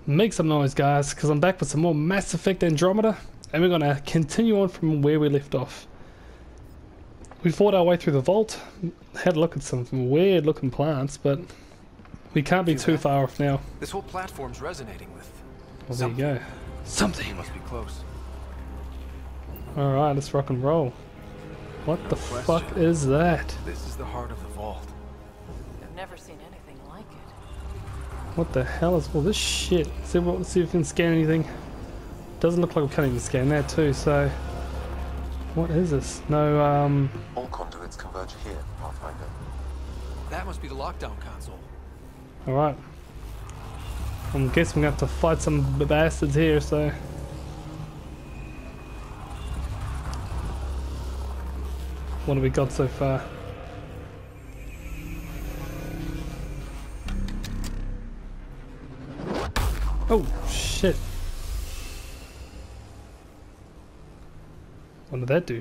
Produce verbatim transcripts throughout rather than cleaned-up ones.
Make some noise, guys, because I'm back with some more Mass Effect Andromeda, and we're going to continue on from where we left off. We fought our way through the vault, had a look at some weird looking plants, but we can't be too far off now. This whole platform's resonating with Well, there you go. Something! You must be close. Alright, let's rock and roll. What the fuck is that? This is the heart of the vault. I've never seen anything like it. What the hell is all this shit? Let's see, what, let's see if we can scan anything. Doesn't look like we can't even scan that too, so... What is this? No, um... All conduits converge here, Pathfinder. That must be the lockdown console. Alright. I'm guessing we have to fight some bastards here, so... What have we got so far? Oh, shit. What did that do?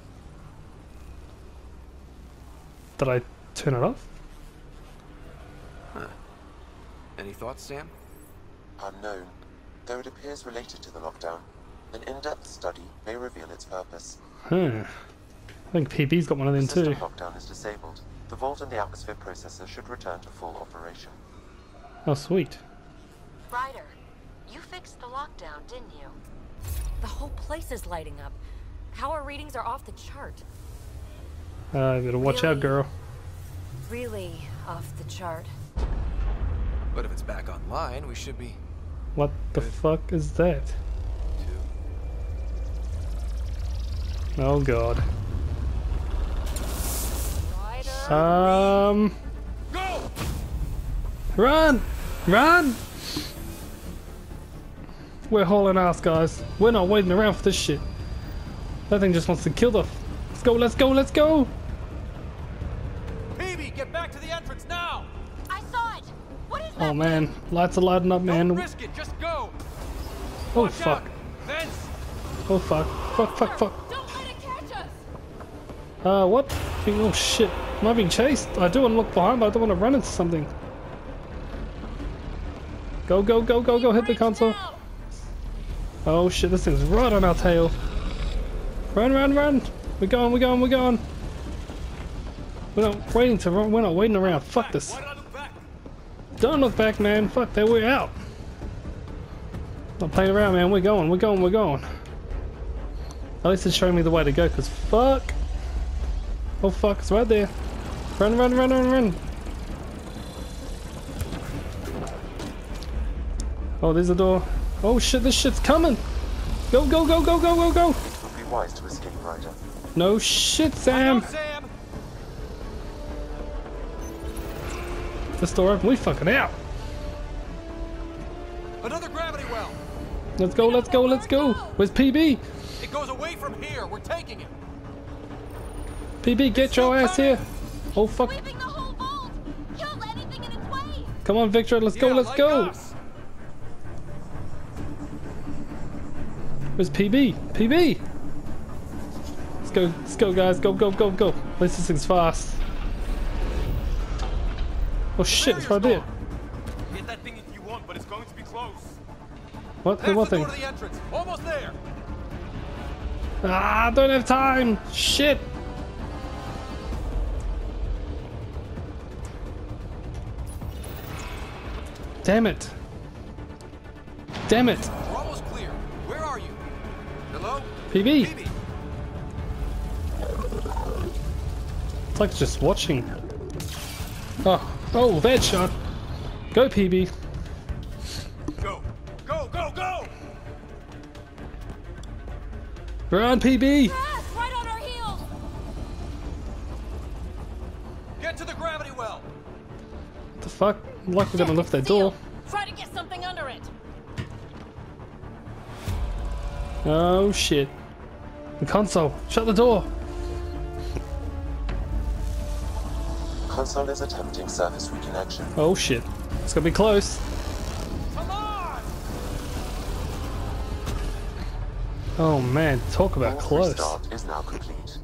Did I turn it off? Huh. Any thoughts, Sam? Unknown. Though it appears related to the lockdown, an in-depth study may reveal its purpose. Huh. I think P B's got one of them the system too. lockdown is disabled. The vault and the atmosphere processor should return to full operation. Oh, sweet. Ryder, you fixed the lockdown, didn't you? The whole place is lighting up. Power readings are off the chart. Uh, you gotta watch really, out, girl. Really off the chart. But if it's back online, we should be... What the Good. fuck is that? Two. Oh god. Ryder, Um... Go! Run! Run! We're hauling ass, guys. We're not waiting around for this shit. That thing just wants to kill the... Let's go, let's go, let's go! Peavy, get back to the entrance now! I saw it! What is that? Oh man, lights are lighting up, man. Don't risk it, just go! Oh Watch fuck. out. Vents! Oh fuck. Fuck, fuck, fuck. Don't let it catch us! Uh, what? Oh shit. Am I being chased? I do want to look behind, but I don't want to run into something. Go, go, go, go, go, hit the console. Oh shit, this thing's right on our tail. Run, run, run! We're going, we're going, we're going! We're not waiting to run, we're not waiting around. Fuck this. Don't look back, man. Fuck that, we're out. Not playing around, man. We're going, we're going, we're going. At least it's showing me the way to go, because fuck. Oh fuck, it's right there. Run, run, run, run, run. Oh, there's a door. Oh shit, this shit's coming. Go, go, go, go, go, go, go. It would be wise to escape, Ryder. No shit, Sam. Sam! This door open, we fucking out. Another gravity well! Let's go, let's go, let's go. Where's P B? It goes away from here, we're taking it! P B, get your ass here. Oh fuck. Sweeping the whole vault! Kill anything in its way! Come on, Victor, let's go, Yeah, let's like go. us. Where's P B? P B! Let's go, let's go, guys. Go, go, go, go. At least this thing's fast. Oh shit, it's right there. Get that thing if you want, but it's going to be close. What? That's What the thing? door to the entrance. Almost there. Ah, don't have time. Shit. Damn it. Damn it. We're almost clear. Where are you? Hello? P B. Peavy. It's like just watching. Oh, oh, that shot. Go, P B. Go. Go, go, go! Run, P B. Yes, right on our heels! Get to the gravity well. What the fuck? I'm like we're gonna lift that door. Try to get something under it! Oh shit. The console. Shut the door. Console is attempting surface reconnection. Oh shit. It's gonna be close. Come on! Oh man, talk about Vault close. restart is now complete.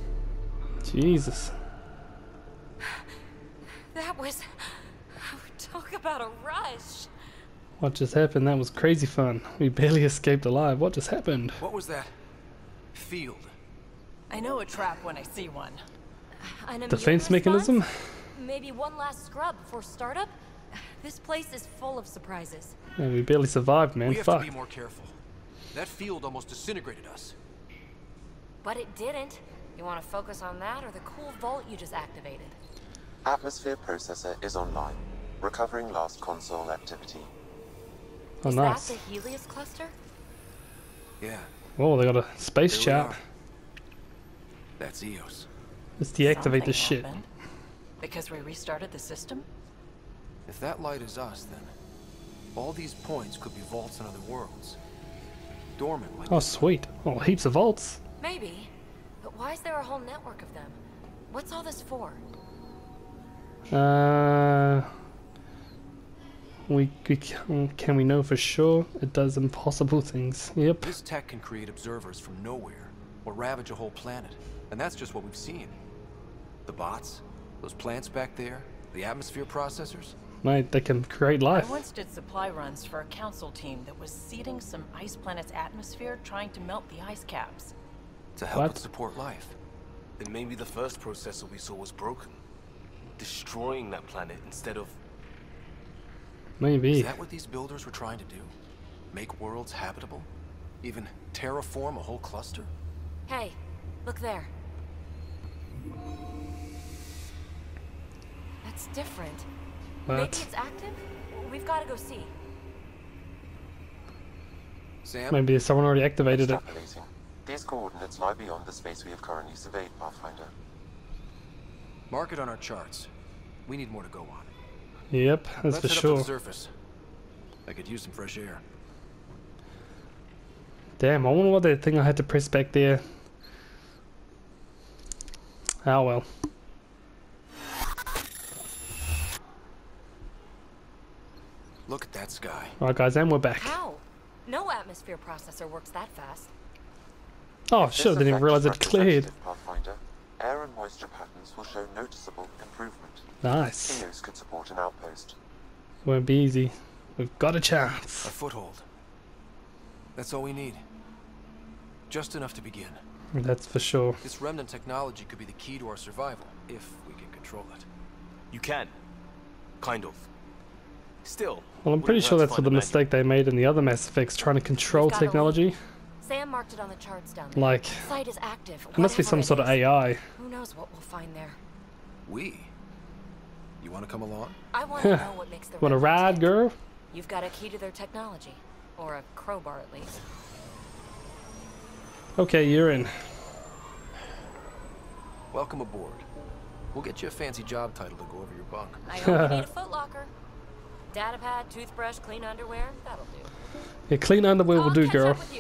Jesus. That was... Talk about a rush. What just happened? That was crazy fun. We barely escaped alive. What just happened? What was that? Field. I know a trap when I see one. An immune Defense response? mechanism? Maybe one last scrub before startup? This place is full of surprises. Yeah, we barely survived, man. We have Fuck. to be more careful. That field almost disintegrated us. But it didn't. You want to focus on that or the cool vault you just activated? Atmosphere processor is online. Recovering last console activity. Oh, is nice. that the Helios cluster? Yeah, Oh, they got a space there we chat. are. That's Eos. Let's deactivate Something this shit. happened. Because we restarted the system? If that light is us, then all these points could be vaults in other worlds. Dormant like Oh, this one. sweet. Oh, heaps of volts. Maybe. But why is there a whole network of them? What's all this for? Uh, we, we can, can we know for sure? It does impossible things. Yep. This tech can create observers from nowhere, or ravage a whole planet. And that's just what we've seen. The bots, those plants back there, the atmosphere processors. Mate, they can create I life. once did supply runs for a council team that was seeding some ice planet's atmosphere trying to melt the ice caps. To help What? it support life. Then maybe the first processor we saw was broken. Destroying that planet instead of... Maybe. Is that what these builders were trying to do? Make worlds habitable? Even terraform a whole cluster? Hey, look there. That's different. Maybe What? it's active? We've got to go see. Sam? Maybe someone already activated it. Extrapolating. These coordinates lie beyond the space we have currently surveyed, Pathfinder. Mark it on our charts. We need more to go on. Yep, that's Let's for head up to sure. the surface. I could use some fresh air. Damn, I wonder what that thing I had to press back there. Oh well. Look at that sky. Alright guys, and we're back. How? No atmosphere processor works that fast. Oh If this shit, I didn't even effect realize is it cleared. representative, Pathfinder, air and moisture patterns will show noticeable improvement. Nice. Helios could support an outpost. Won't be easy. We've got a A chance. foothold. That's all we need. Just enough to begin. That's for sure. This remnant technology could be the key to our survival, if we can control it. You can. Kind of. Still. Well, I'm pretty wouldn't sure hurt to that's what find the a manual. mistake they made in the other Mass Effects, trying to control We've got a technology. Sam marked it on the charts down there. Like, The site is active. it must be whatever some it sort of is. A I. Who knows what we'll find there? We? You want to come along? I want to know what makes the Want a remnant ride, tick. girl? You've got a key to their technology. Or a crowbar, at least. Okay, you're in. Welcome aboard. We'll get you a fancy job title to go over your bunk. I only need a footlocker. Data pad, toothbrush, clean underwear. That'll do. Yeah, clean underwear will I'll do, catch girl. up with you.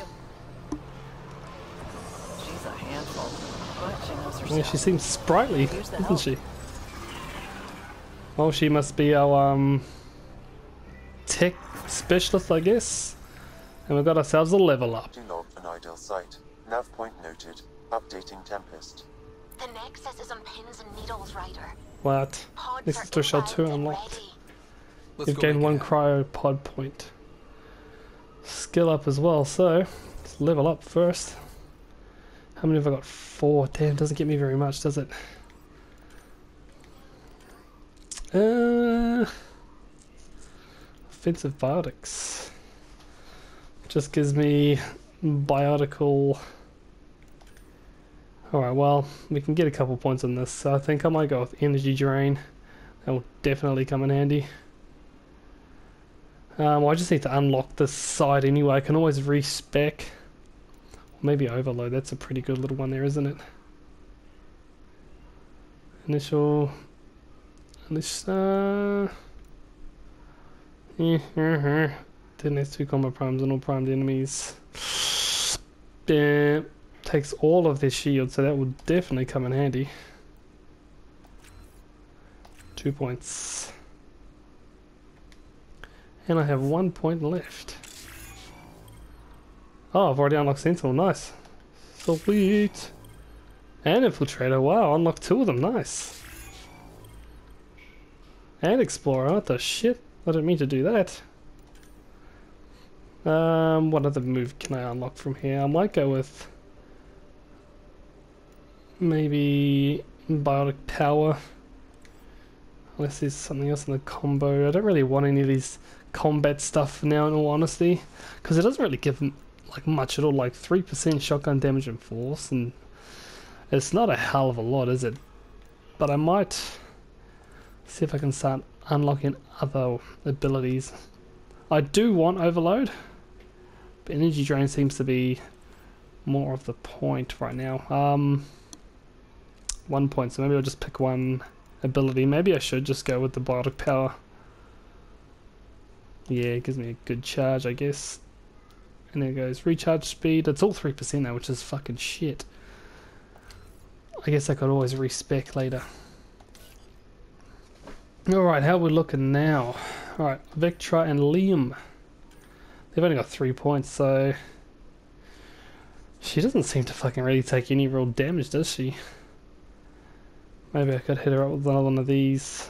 She's a handful, but she knows herself. Yeah, she seems sprightly, Here's the doesn't help. she? Well, she must be our um tech specialist, I guess. And we've got ourselves a level up. Do log an ideal site. Nav point noted. Updating Tempest. The Nexus is on pins and needles, Ryder. What? Nexus to Shell two unlocked. Let's You've go gained make it one happen. cryopod point. Skill up as well, so let's level up first. How many have I got? Four. Damn, doesn't get me very much, does it? Uh, offensive biotics. Just gives me biotical. Alright, well, we can get a couple points on this. So I think I might go with energy drain. That will definitely come in handy. Um, well, I just need to unlock this side anyway. I can always respec. Maybe overload. That's a pretty good little one there, isn't it? Initial. Initial. Uh, yeah, uh-huh. Detonates two combat primes and all primed enemies. Yeah, takes all of their shields, so that will definitely come in handy. Two points. And I have one point left. Oh, I've already unlocked Sentinel. Nice. Sweet. And Infiltrator. Wow, unlocked two of them. Nice. And Explorer. What the shit? I didn't mean to do that. Um, what other move can I unlock from here? I might go with maybe biotic power. Unless there's something else in the combo. I don't really want any of these combat stuff now, in all honesty, because it doesn't really give them like much at all. Like three percent shotgun damage and force, and it's not a hell of a lot, is it? But I might see if I can start unlocking other abilities. I do want overload, but energy drain seems to be more of the point right now. Um, one point, so maybe I'll just pick one ability. Maybe I should just go with the biotic power. Yeah, it gives me a good charge, I guess. And there goes recharge speed. It's all three percent now, which is fucking shit. I guess I could always respec later. Alright, how are we looking now? Alright, Victra and Liam. They've only got three points, so... She doesn't seem to fucking really take any real damage, does she? Maybe I could hit her up with another one of these.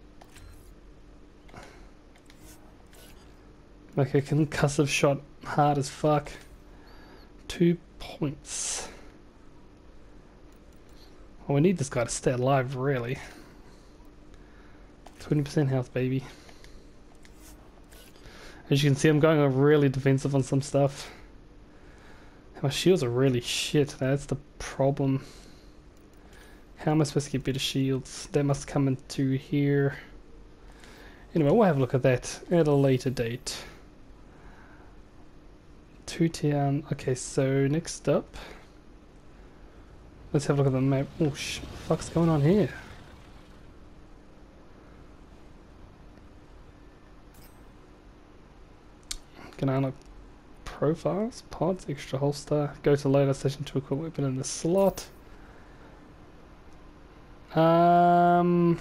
Make a concussive shot hard as fuck. Two points. Well, we need this guy to stay alive, really. twenty percent health, baby. As you can see, I'm going really defensive on some stuff. My shields are really shit. That's the problem. How am I supposed to get better shields? That must come into here. Anyway, we'll have a look at that at a later date. Two town. Okay, so next up, let's have a look at the map. Oh shit, what the fuck's going on here? Can I unlock profiles, pods, extra holster, go to loadout station to equip weapon in the slot. Um,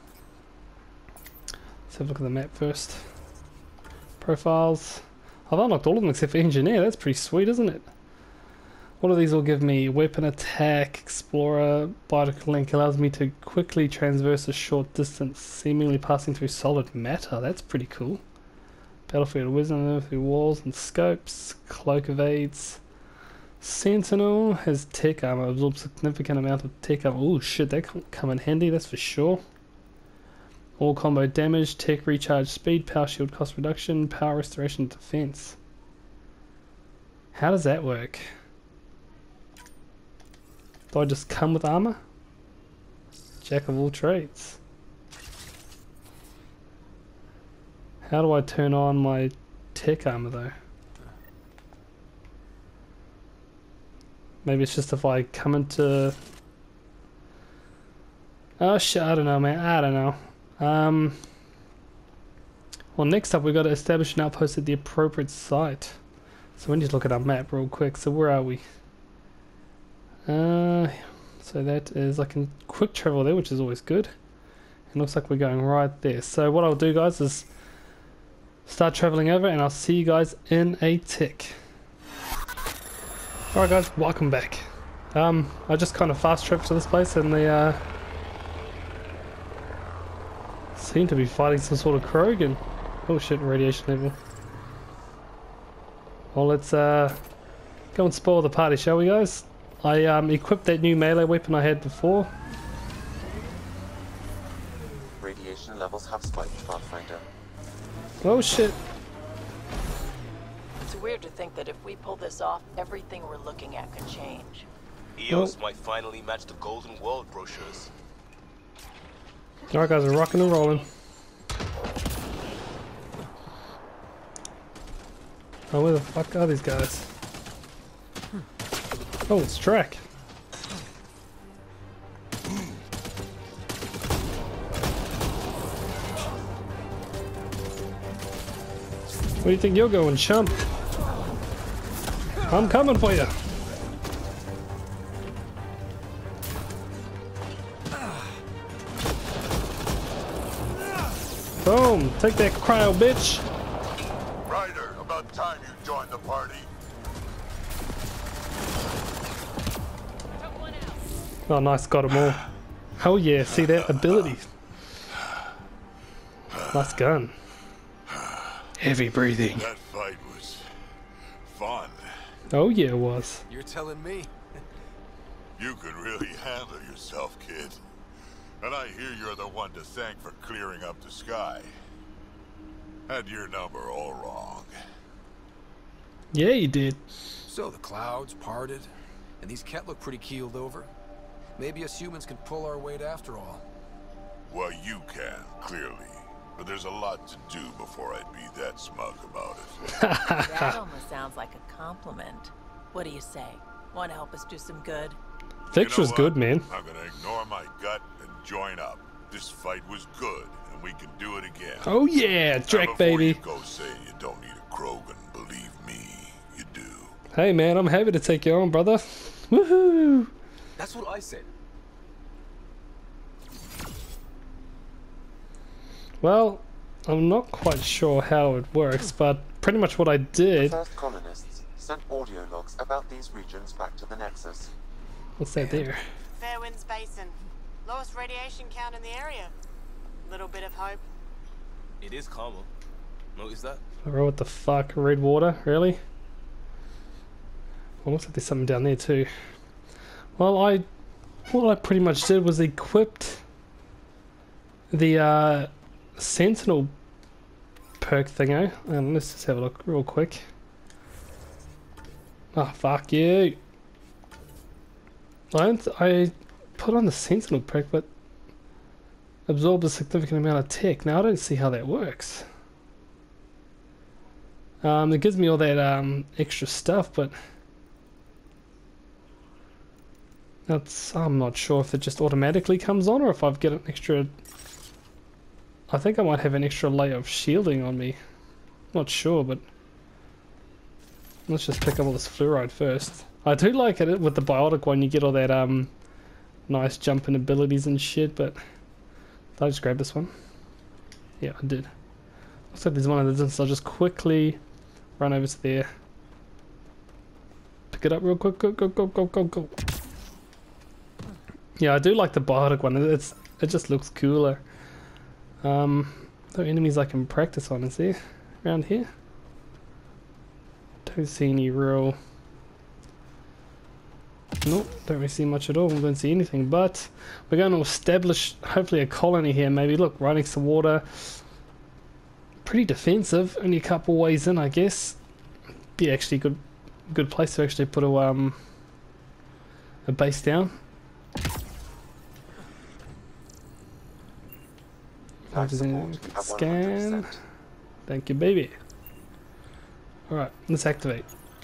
let's have a look at the map first. Profiles. I've unlocked all of them except for engineer. That's pretty sweet, isn't it? What do these all give me? Weapon attack, explorer, biotic link allows me to quickly traverse a short distance, seemingly passing through solid matter. That's pretty cool. Battlefield wisdom through walls and scopes. Cloak evades. Sentinel has tech armor, absorbs significant amount of tech armor. Oh shit, that can come in handy, that's for sure. All combo damage, tech recharge speed, power shield cost reduction, power restoration defense. How does that work? Do I just come with armor? Jack of all trades. How do I turn on my tech armor though? Maybe it's just if I come into... Oh shit, I don't know, man. I don't know. Um, well, next up we've got to establish an outpost at the appropriate site. So we need to look at our map real quick. So where are we? Uh, so that is, I can quick travel there, which is always good. It looks like we're going right there. So what I'll do, guys, is start traveling over, and I'll see you guys in a tick. Alright guys, welcome back. Um, I just kind of fast traveled to this place, and they uh, seem to be fighting some sort of Krogan. Oh shit, radiation level. Well, let's uh, go and spoil the party, shall we guys? I um, equipped that new melee weapon I had before. Radiation levels have spiked, Pathfinder. Oh shit. It's weird to think that if we pull this off, everything we're looking at could change. E O S Oh. might finally match the Golden World brochures. Alright guys, we're rocking and rolling. Oh, where the fuck are these guys? Oh, it's Drac. Where do you think you're going, chump? I'm coming for you. Boom! Take that cryo, bitch! Ryder, about time you joined the party. Oh, nice, got them all. Hell yeah, see that ability. Nice gun. Heavy breathing. That fight was fun. Oh yeah, it was. You're telling me. You could really handle yourself, kid. And I hear you're the one to thank for clearing up the sky. Had your number all wrong. Yeah, you did. So the clouds parted, and these Ket look pretty keeled over. Maybe us humans can pull our weight after all. Well, you can, clearly. But there's a lot to do before I'd be that smug about it. That almost sounds like a compliment. What do you say? Want to help us do some good? Fix You know was what? good, man. I'm gonna ignore my gut and join up. This fight was good, and we can do it again. Oh yeah, Now, Drek before baby. you go say you don't need a Krogan, believe me, you do. Hey man, I'm happy to take you on, brother. Woohoo! That's what I said. Well, I'm not quite sure how it works, but pretty much what I The did. first colonists sent audio logs about these regions back to the Nexus. What's that there? Fairwinds Basin. Lowest radiation count in the area. Little bit of hope. It is calmer. Notice that? Oh, what the fuck? Red water? Really? Well, looks like there's something down there too. Well, I, what I pretty much did was equipped the uh, Sentinel perk thingo. And let's just have a look real quick. Oh, fuck you. I, don't, I put on the Sentinel perk, but absorbed a significant amount of tech. Now, I don't see how that works. Um, it gives me all that um, extra stuff, but that's, I'm not sure if it just automatically comes on or if I've got an extra. I think I might have an extra layer of shielding on me. Not sure, but let's just pick up all this fluoride first. I do like it with the biotic one. You get all that um nice jumping abilities and shit. But did I just grab this one? Yeah, I did. Looks like there's one of the. So I'll just quickly run over to there. Pick it up real quick. Go go go go go go. Yeah, I do like the biotic one. It's it just looks cooler. Um, no enemies I can practice on, is there around here? Don't see any real. Nope, don't really see much at all. Don't see anything, but we're going to establish hopefully a colony here. Maybe look right next to water. Pretty defensive. Only a couple ways in, I guess. Be actually good, good place to actually put a um a base down. Life support at Scan. one hundred percent. Thank you, baby. Alright, let's activate.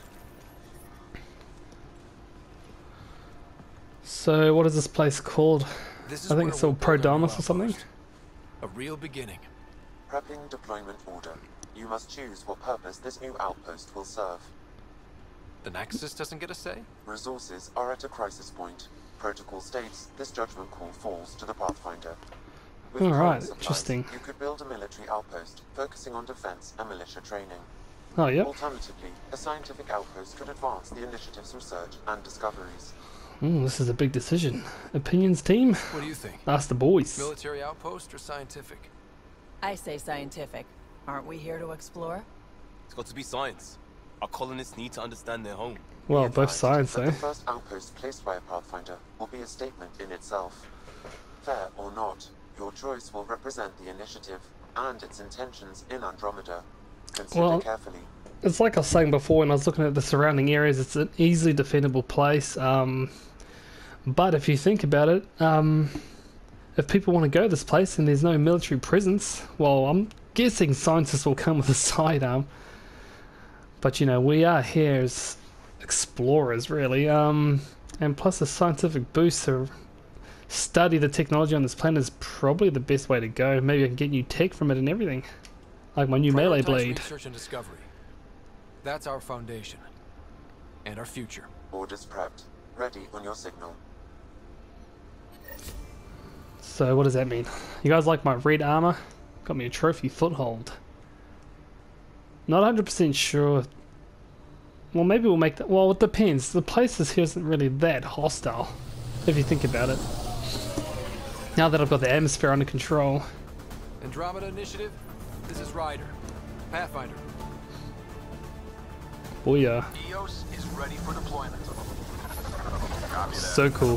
So, what is this place called? This is I think where it's we'll called build our new Prodromos or something. outpost. A real beginning. Prepping deployment order. You must choose what purpose this new outpost will serve. The Nexus doesn't get a say? Resources are at a crisis point. Protocol states this judgment call falls to the Pathfinder. With All current right, supplies, interesting. You could build a military outpost, focusing on defense and militia training. Oh, yep. Alternatively, a scientific outpost could advance the initiative's research and discoveries. Ooh, this is a big decision. Opinions, team? What do you think? Ask the boys. Military outpost or scientific? I say scientific. Aren't we here to explore? It's got to be science. Our colonists need to understand their home. Well, Be both advised sides, that eh? The first outpost placed by a Pathfinder will be a statement in itself. Fair or not, your choice will represent the initiative and its intentions in Andromeda. Consider Well, carefully. It's like I was saying before when I was looking at the surrounding areas, it's an easily defendable place. Um, but if you think about it, um, if people want to go to this place and there's no military presence, well, I'm guessing scientists will come with a sidearm. But, you know, we are here as explorers, really. Um, and plus a scientific boost to study the technology on this planet is probably the best way to go. Maybe I can get new tech from it and everything. Like my new melee Prioritize blade. Research and discovery. That's our foundation. And our future. Orders prepped. Ready on your signal. So what does that mean? You guys like my red armor? Got me a trophy foothold. Not one hundred percent sure. Well, maybe we'll make that. Well, it depends. The place here isn't really that hostile, if you think about it. Now that I've got the atmosphere under control. Andromeda Initiative, this is Ryder. Pathfinder. Oh yeah. E O S is ready for deployment. Copy that. So cool.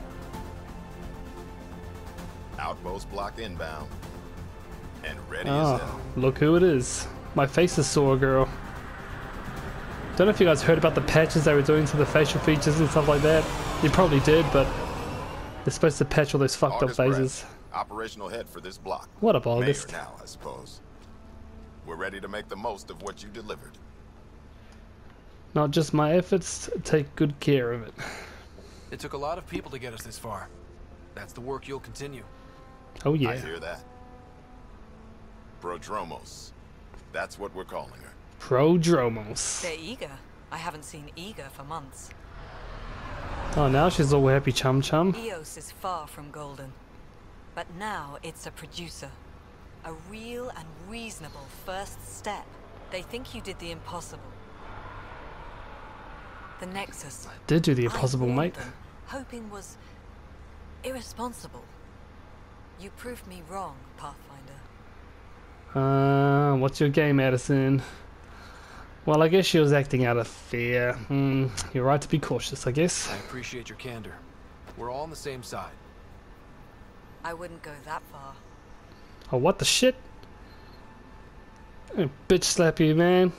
Outpost block inbound. And ready Ah, as hell. look who it is. My face is sore, girl. Don't know if you guys heard about the patches they were doing to the facial features and stuff like that. You probably did, but they're supposed to patch all those fucked August up faces. Brett, operational head for this block. What up, Mayor August? now, I suppose. We're ready to make the most of what you delivered. Not just my efforts, take good care of it. It took a lot of people to get us this far. That's the work you'll continue. Oh yeah. I hear that. Prodromos. That's what we're calling her. Prodromos. They're eager. I haven't seen eager for months. Oh, now she's all happy chum chum. E O S is far from golden. But now it's a producer. A real and reasonable first step. They think you did the impossible. The Nexus. I did do the I impossible, warned mate. them, hoping was irresponsible. You proved me wrong, Pathfinder. Uh, what's your game, Addison? Well, I guess she was acting out of fear. Hmm, you're right to be cautious, I guess. I appreciate your candor. We're all on the same side. I wouldn't go that far. Oh, what the shit? Oh, bitch slap you, man.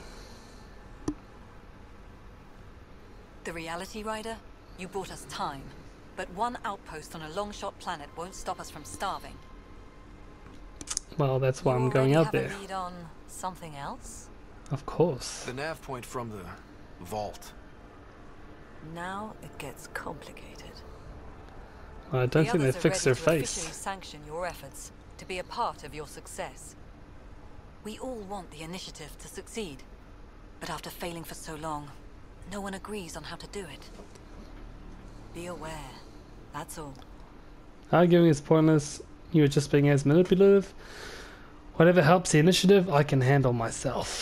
The Reality Rider? You bought us time. But one outpost on a long-shot planet won't stop us from starving. Well, that's why You I'm going already out have there. a lead on something else? Of course. The nav point from the vault. Now it gets complicated. I don't The think they others are fixed her ready to face. officially sanction your efforts, to be a part of your success. We all want the initiative to succeed. But after failing for so long, no one agrees on how to do it. Be aware. That's all. Arguing is pointless. You were just being as manipulative. Whatever helps the initiative, I can handle myself.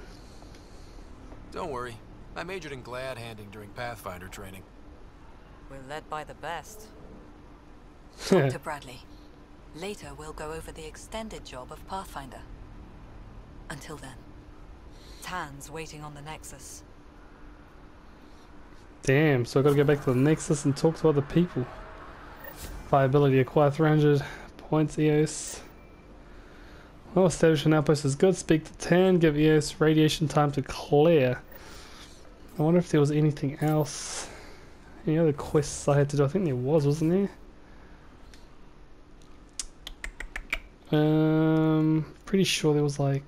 Don't worry. I majored in glad handing during Pathfinder training. We're led by the best. Doctor Bradley. Later we'll go over the extended job of Pathfinder. Until then, Tan's waiting on the Nexus. Damn, so I gotta go back to the Nexus and talk to other people. Viability acquire three hundred points E O S. Well, establish an outpost is good. Speak to Tan, give E O S radiation time to clear. I wonder if there was anything else. Any other quests I had to do? I think there was, wasn't there? Um, pretty sure there was like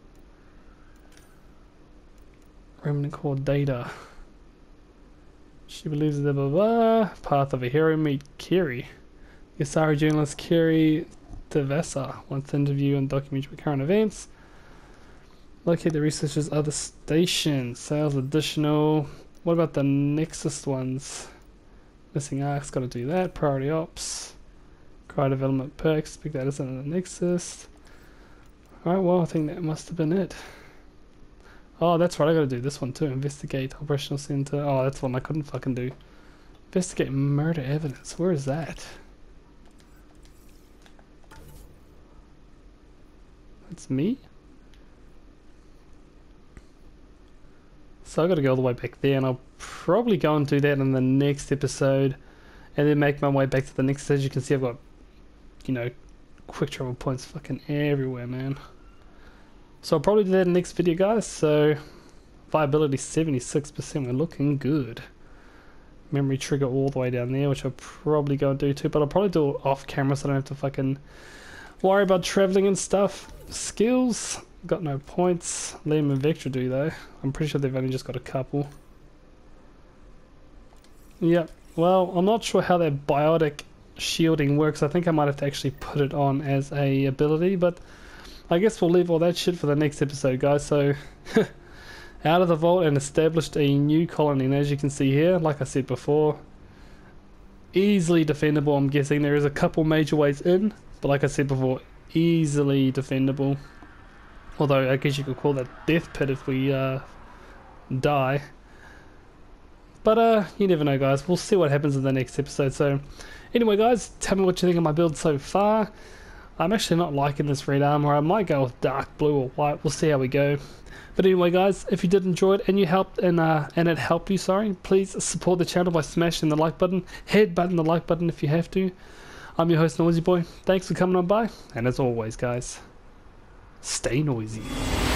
remnant core data. She believes that blah blah blah. Path of a hero, meet Kiri. Yasari journalist Kiri Devesa wants to interview and document current events. Locate the researchers' other stations. Sales additional. What about the Nexus ones? Missing arcs, gotta do that. Priority ops. Cry development perks. Pick that as in the Nexus. Alright, well, I think that must have been it. Oh, that's right, I gotta do this one too. Investigate operational center. Oh, that's one I couldn't fucking do. Investigate murder evidence. Where is that? That's me? So I gotta go all the way back there, and I'll probably go and do that in the next episode, and then make my way back to the next. As you can see, I've got, you know, quick travel points fucking everywhere, man. So I'll probably do that in the next video, guys. So viability seventy-six percent, we're looking good. Memory trigger all the way down there, which I'll probably go and do too, but I'll probably do it off camera so I don't have to fucking worry about traveling and stuff. Skills, got no points. Liam and Vector do though. I'm pretty sure they've only just got a couple. Yep, well, I'm not sure how that biotic shielding works. I think I might have to actually put it on as a ability, but I guess we'll leave all that shit for the next episode, guys. So out of the vault and established a new colony, and as you can see here, like I said before, easily defendable. I'm guessing there is a couple major ways in, but like I said before, easily defendable. Although I guess you could call that death pit if we uh, die. But uh, you never know, guys. We'll see what happens in the next episode. So anyway, guys, tell me what you think of my build so far. I'm actually not liking this red armor. I might go with dark blue or white. We'll see how we go. But anyway, guys, if you did enjoy it and you helped and uh, and it helped you, sorry, please support the channel by smashing the like button. Head button the like button if you have to. I'm your host, Noisy Boy. Thanks for coming on by, and as always, guys, stay noisy.